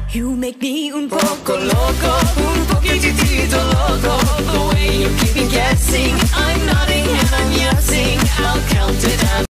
You make me un poco loco, un poquitito loco.